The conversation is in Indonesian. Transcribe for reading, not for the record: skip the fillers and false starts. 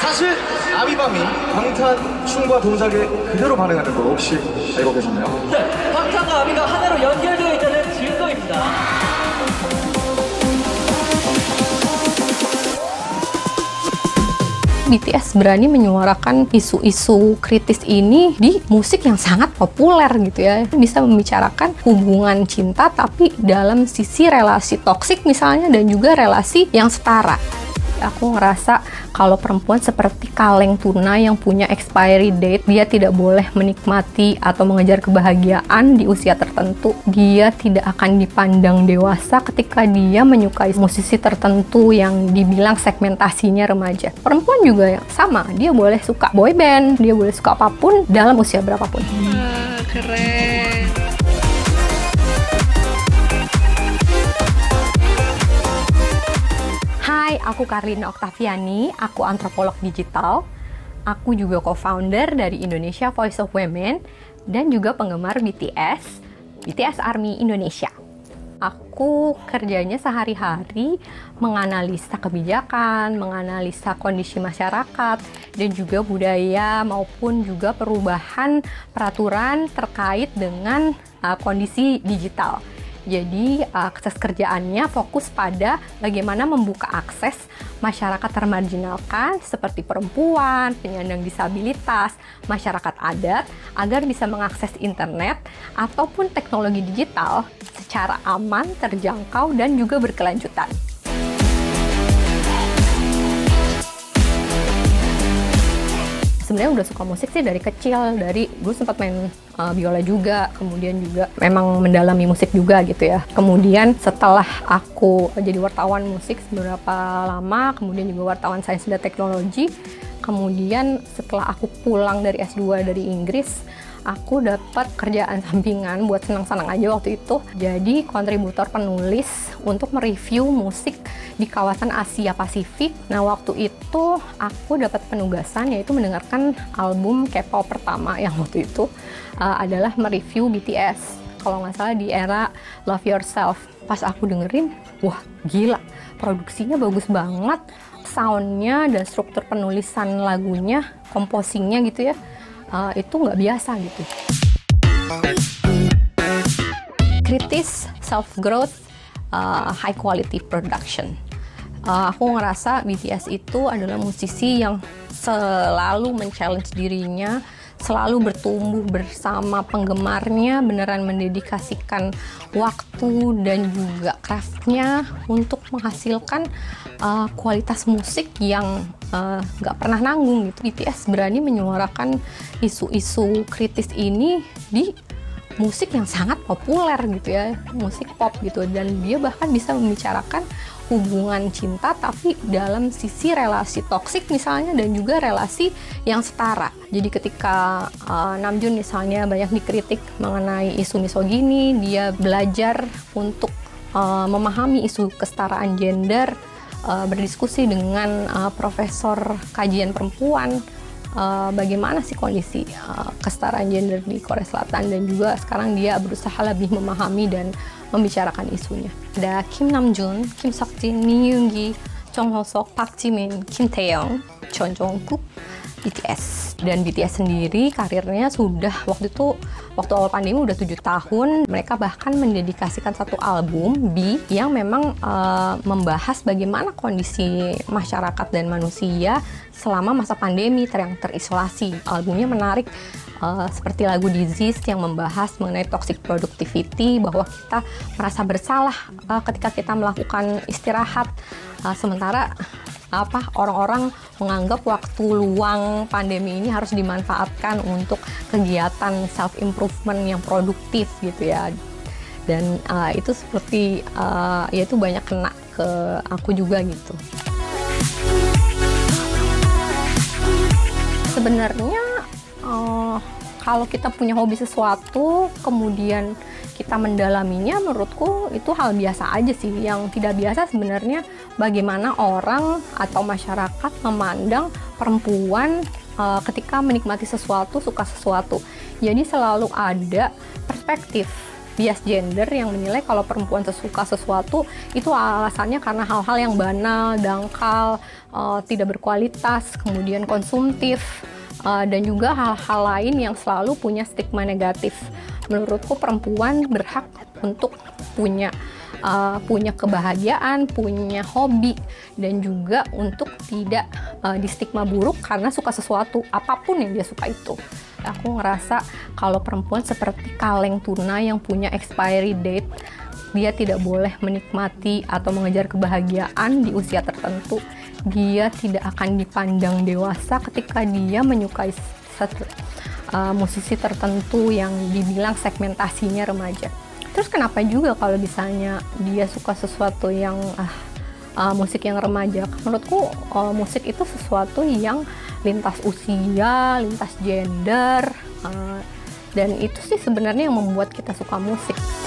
사실 아미밤이 방탄 춤과 동작에 그대로 반응하는 거 혹시 알고 계셨나요? 네, 방탄과 아미가 하나로 연결되어 있다는 증거입니다. BTS berani menyuarakan isu-isu kritis ini di musik yang sangat populer gitu ya. Bisa membicarakan hubungan cinta tapi dalam sisi relasi toksik misalnya dan juga relasi yang setara. Aku ngerasa kalau perempuan seperti kaleng tuna yang punya expiry date, dia tidak boleh menikmati atau mengejar kebahagiaan di usia tertentu. Dia tidak akan dipandang dewasa ketika dia menyukai musisi tertentu yang dibilang segmentasinya remaja. Perempuan juga yang sama, dia boleh suka boy band, dia boleh suka apapun dalam usia berapapun. Keren. Hai, aku Karlina Oktaviani, aku antropolog digital. Aku juga co-founder dari Indonesia Voice of Women dan juga penggemar BTS Army Indonesia. Aku kerjanya sehari-hari menganalisa kebijakan, menganalisa kondisi masyarakat, dan juga budaya maupun juga perubahan peraturan terkait dengan kondisi digital. Jadi akses kerjaannya fokus pada bagaimana membuka akses masyarakat termarginalkan seperti perempuan, penyandang disabilitas, masyarakat adat agar bisa mengakses internet ataupun teknologi digital secara aman, terjangkau, dan juga berkelanjutan. Sebenarnya udah suka musik sih dari kecil, dari dulu sempat main biola juga, kemudian juga memang mendalami musik juga gitu ya. Kemudian setelah aku jadi wartawan musik beberapa lama, kemudian juga wartawan sains dan teknologi, kemudian setelah aku pulang dari S2 dari Inggris, aku dapat kerjaan sampingan buat senang-senang aja waktu itu. Jadi kontributor penulis untuk mereview musik di kawasan Asia Pasifik. Nah, waktu itu aku dapat penugasan yaitu mendengarkan album K-pop pertama yang waktu itu adalah mereview BTS. Kalau nggak salah di era Love Yourself. Pas aku dengerin, wah gila, produksinya bagus banget, soundnya dan struktur penulisan lagunya, composingnya gitu ya, itu nggak biasa gitu. Kritis, self-growth, high quality production. Aku ngerasa BTS itu adalah musisi yang selalu men-challenge dirinya, selalu bertumbuh bersama penggemarnya, beneran mendedikasikan waktu dan juga craftnya untuk menghasilkan kualitas musik yang gak pernah nanggung gitu. BTS berani menyuarakan isu-isu kritis ini di musik yang sangat populer gitu ya, musik pop gitu, dan dia bahkan bisa membicarakan hubungan cinta tapi dalam sisi relasi toksik misalnya dan juga relasi yang setara. Jadi ketika Namjoon misalnya banyak dikritik mengenai isu misogini, dia belajar untuk memahami isu kesetaraan gender, berdiskusi dengan profesor kajian perempuan, bagaimana sih kondisi kesetaraan gender di Korea Selatan, dan juga sekarang dia berusaha lebih memahami dan membicarakan isunya. Ada Kim Namjoon, Kim Seokjin, Lee Yoongi, Jung Hoseok, Park Jimin, Kim Taeyong, Jeon Jungkook, BTS. Dan BTS sendiri karirnya sudah waktu awal pandemi udah 7 tahun. Mereka bahkan mendedikasikan satu album B yang memang membahas bagaimana kondisi masyarakat dan manusia selama masa pandemi yang terisolasi. Albumnya menarik, seperti lagu Disease yang membahas mengenai toxic productivity, bahwa kita merasa bersalah ketika kita melakukan istirahat, sementara orang-orang menganggap waktu luang pandemi ini harus dimanfaatkan untuk kegiatan self improvement yang produktif gitu ya. Dan itu seperti ya itu banyak kena ke aku juga gitu. Sebenarnya kalau kita punya hobi sesuatu kemudian kita mendalaminya, menurutku itu hal biasa aja sih. Yang tidak biasa sebenarnya bagaimana orang atau masyarakat memandang perempuan ketika menikmati sesuatu, suka sesuatu. Jadi selalu ada perspektif bias gender yang menilai kalau perempuan suka sesuatu itu alasannya karena hal-hal yang banal, dangkal, tidak berkualitas, kemudian konsumtif, dan juga hal-hal lain yang selalu punya stigma negatif. Menurutku perempuan berhak untuk punya kebahagiaan, punya hobi, dan juga untuk tidak di stigma buruk karena suka sesuatu, apapun yang dia suka itu. Aku ngerasa kalau perempuan seperti kaleng tuna yang punya expiry date, dia tidak boleh menikmati atau mengejar kebahagiaan di usia tertentu. Dia tidak akan dipandang dewasa ketika dia menyukai musisi tertentu yang dibilang segmentasinya remaja. Terus kenapa juga kalau misalnya dia suka sesuatu yang musik yang remaja? Menurutku musik itu sesuatu yang lintas usia, lintas gender, dan itu sih sebenarnya yang membuat kita suka musik.